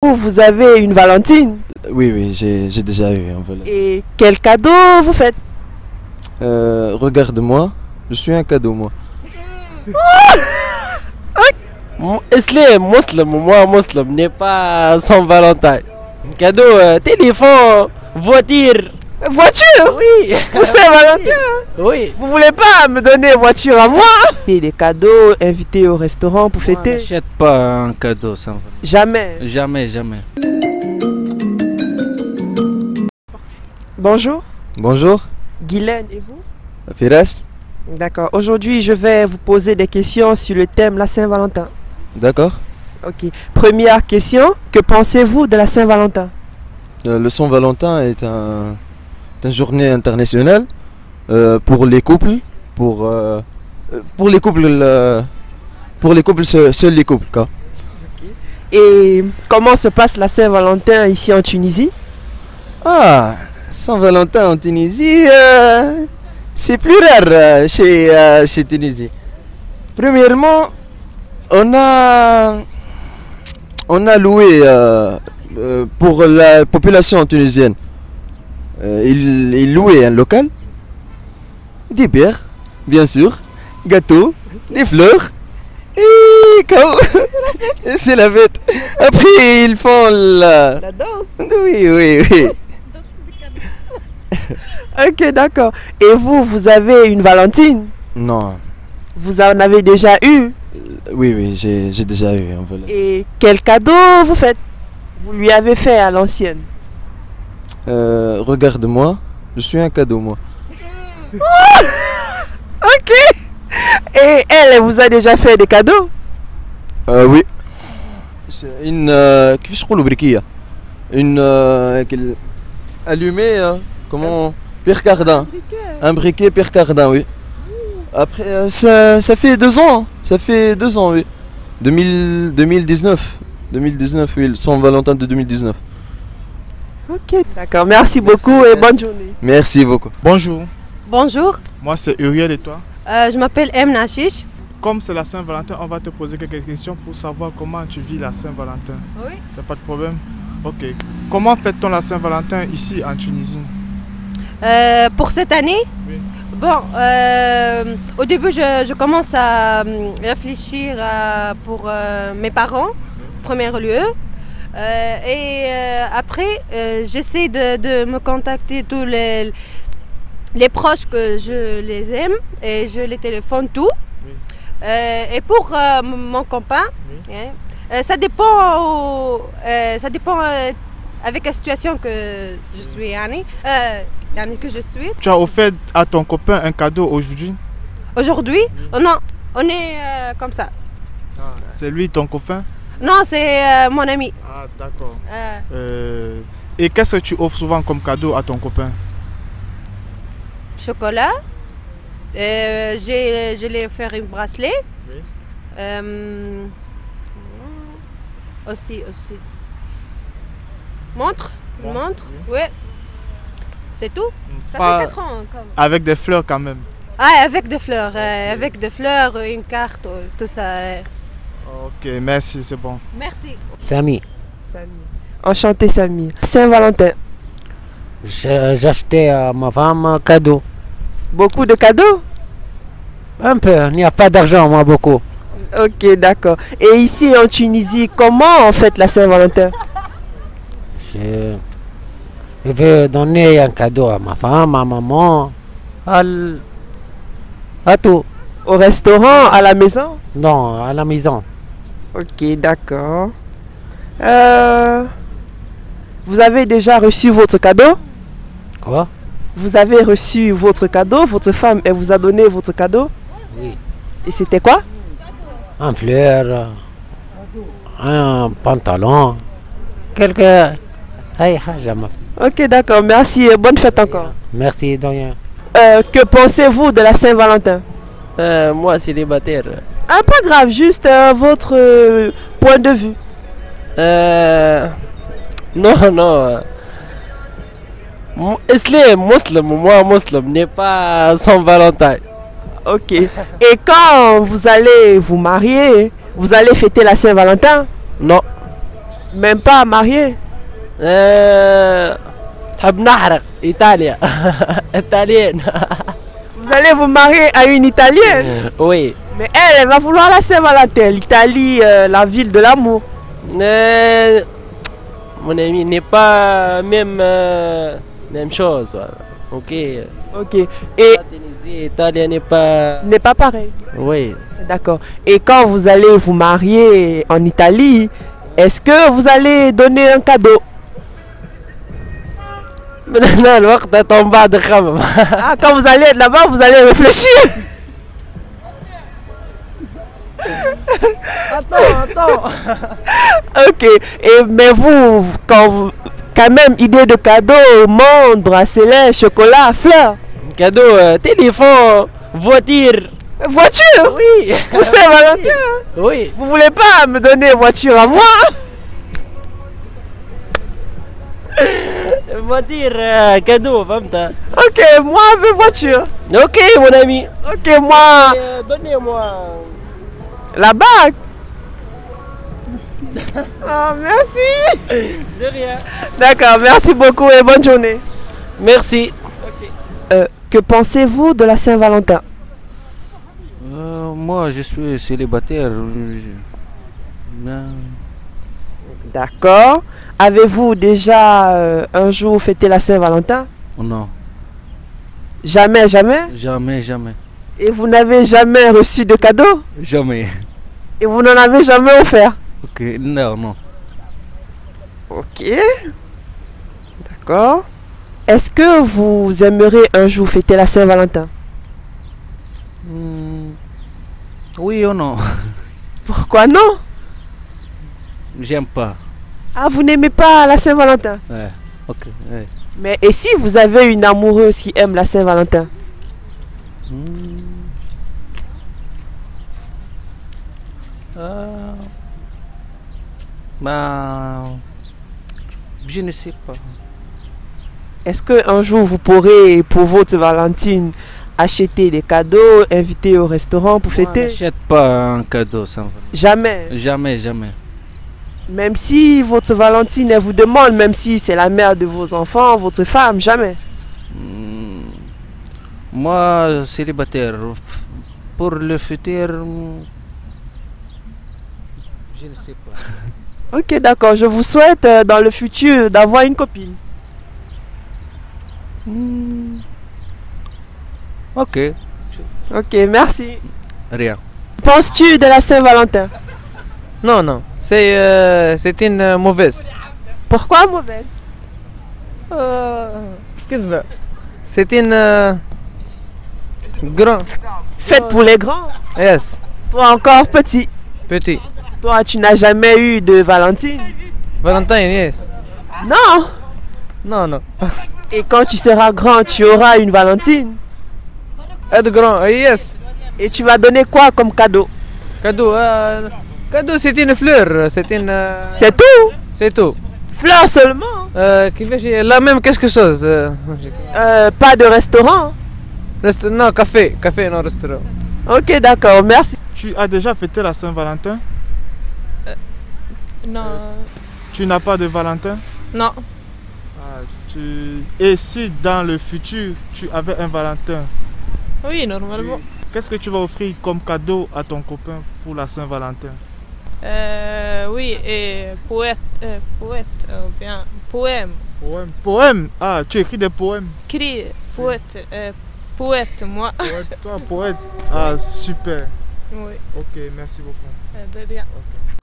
Vous avez une Valentine? Oui, oui, j'ai déjà eu un volet. Et quel cadeau vous faites? Regarde-moi, je suis un cadeau, moi. Islam, musulman, moi musulman, n'est pas Saint Valentin. Cadeau, téléphone, voiture. Voiture? Oui. Pour Saint-Valentin? Oui. Vous voulez pas me donner voiture à moi? Et des cadeaux, invités au restaurant pour fêter? N'achète pas un cadeau Saint Valentin. Jamais. Jamais, jamais. Bonjour, Bonjour, Guylaine et vous? Firas. D'accord. Aujourd'hui, je vais vous poser des questions sur le thème la Saint-Valentin. D'accord. Ok. Première question, que pensez-vous de la Saint-Valentin? Le Saint-Valentin est une journée internationale pour les couples, pour les couples, seuls les couples, quoi. Et comment se passe la Saint-Valentin ici en Tunisie? Ah, Saint-Valentin en Tunisie, c'est plus rare chez Tunisie. Premièrement, on a loué pour la population tunisienne. Il louait un local, des bières, bien sûr, gâteaux, des fleurs. Et c'est la fête. Après, ils font la danse. Oui, oui, oui. Ok, d'accord. Et vous avez une Valentine? Non. Vous en avez déjà eu? Oui, oui, j'ai déjà eu un volet. Et quel cadeau vous faites? Vous lui avez fait à l'ancienne? Regarde-moi, je suis un cadeau, moi. Ok. Et elle vous a déjà fait des cadeaux? Oui. C'est كيفاش نقولوا بريكية. Allumée, comment? Pierre Cardin. Un briquet Pierre Cardin, oui. Après, ça fait 2 ans. Ça fait 2 ans, oui. 2019. 2019, oui, le Saint-Valentin de 2019. Ok, d'accord. Merci beaucoup et bonne journée. Merci beaucoup. Bonjour, Bonjour, moi c'est Uriel et toi? je m'appelle M. Nachish. Comme c'est la Saint-Valentin, on va te poser quelques questions pour savoir comment tu vis la Saint-Valentin. Oui. C'est pas de problème? Ok. Comment fête-t-on la Saint-Valentin ici en Tunisie? Pour cette année, Oui. bon, au début, je commence à réfléchir pour mes parents, en premier lieu. Après, j'essaie de me contacter tous les proches que je les aime et je les téléphone tout. Oui. Et pour mon copain, Oui. hein, ça dépend, avec la situation que je suis, que je suis. Tu as offert à ton copain un cadeau aujourd'hui? Aujourd'hui, non, on est comme ça. C'est lui ton copain? Non, c'est mon ami. Ah, d'accord. Et qu'est-ce que tu offres souvent comme cadeau à ton copain? Chocolat. Je l'ai offert un bracelet. Oui. Aussi. Montre. Une Montre, montre. Oui. C'est tout. Ça Pas- fait 4 ans. Avec des fleurs quand même. Ah, avec des fleurs. Avec des fleurs, une carte, tout ça. Ok, merci, c'est bon. Merci. Samy, Enchanté Samy. Saint-Valentin. j'ai acheté à ma femme un cadeau. Beaucoup de cadeaux? Un peu, il n'y a pas d'argent, moi, beaucoup. Ok, d'accord. Et ici en Tunisie, comment on fête la Saint-Valentin? Je veux donner un cadeau à ma femme, à maman, à tout. Au restaurant, à la maison? Non, à la maison. Ok, d'accord. Vous avez déjà reçu votre cadeau? Quoi? Vous avez reçu votre cadeau, votre femme, elle vous a donné votre cadeau? Oui. Et c'était quoi? Un fleur, un pantalon, quelques... Aïe, jamais. Ok, d'accord, merci et bonne fête encore. Merci, de rien. Que pensez-vous de la Saint-Valentin? Moi, célibataire. Ah, pas grave, juste votre point de vue. Non. Islam, musulman, moi musulman, n'est pas Saint Valentin. Ok. Et quand vous allez vous marier, vous allez fêter la Saint-Valentin? Non. Même pas marié. تحب نحرق إيطاليا italienne. Vous allez vous marier à une Italienne. Oui. Mais elle va vouloir la Saint-Valentin. L'Italie, la ville de l'amour. Mon ami n'est pas même chose. Voilà. Ok. Ok. Et La Tunisie, Italie n'est pas. n'est pas pareil. Oui. D'accord. Et quand vous allez vous marier en Italie, est-ce que vous allez donner un cadeau? Non, le وقت attend بعد خمم. Ah, quand vous allez être là-bas, vous allez réfléchir. Attends. Ok. Mais vous, quand même, idée de cadeau, montre, bracelet, chocolat, fleurs. Cadeau, téléphone, voiture. Voiture. Oui. Pour Saint-Valentin. Oui. Vous voulez pas me donner voiture à moi? Voiture, cadeau, فهمت. Ok, moi je veux voiture. Ok, mon ami. Ok, moi Donnez-moi. la bague. Ah, merci. De rien. D'accord, merci beaucoup et bonne journée. Merci. Que pensez-vous de la Saint-Valentin? Moi, je suis célibataire. D'accord. Avez-vous déjà un jour fêté la Saint-Valentin? Non, Jamais, jamais. jamais. Et vous n'avez jamais reçu de cadeau? Jamais. Et vous n'en avez jamais offert? Ok, non. Ok. D'accord. Est-ce que vous aimeriez un jour fêter la Saint-Valentin? Oui ou non? Pourquoi non? J'aime pas. Ah, vous n'aimez pas la Saint-Valentin? Ouais, ok. Ouais. Mais et si vous avez une amoureuse qui aime la Saint-Valentin? Je ne sais pas. Est-ce qu'un jour vous pourrez, pour votre Valentine, acheter des cadeaux, inviter au restaurant pour Moi, fêter? n'achète pas un cadeau sans vrai. Jamais. Jamais. Même si votre Valentine, elle vous demande, même si c'est la mère de vos enfants, votre femme, jamais. Moi, célibataire. Pour le futur, je ne sais pas. Ok, d'accord. Je vous souhaite dans le futur d'avoir une copine. Ok, Ok, merci. rien. Penses-tu de la Saint-Valentin? Non, c'est une mauvaise. Pourquoi mauvaise? كذبة. C'est une grand. Faite pour les grands. Yes, Toi encore petit. petit. Toi, tu n'as jamais eu de Valentine? Valentine, yes. Non. Non. Et quand tu seras grand, tu auras une Valentine. Être grand, yes. Et tu vas donner quoi comme cadeau? Cadeau, cadeau c'est une fleur, c'est une. C'est tout? C'est tout. Fleurs seulement? كيفاش la même quelque chose. Pas de restaurant? Non, café, non restaurant. Ok, d'accord, merci. Tu as déjà fêté la Saint-Valentin? Non. Tu n'as pas de Valentin? Non. Et si dans le futur tu avais un Valentin, Oui, normalement. qu'est-ce que tu vas offrir comme cadeau à ton copain pour la Saint-Valentin? Oui, et poète, ou bien poème. Poème? Ah, tu écris des poèmes? Poète, moi. Toi, poète? Ah, super. Oui, Ok, merci beaucoup. de rien. Ok.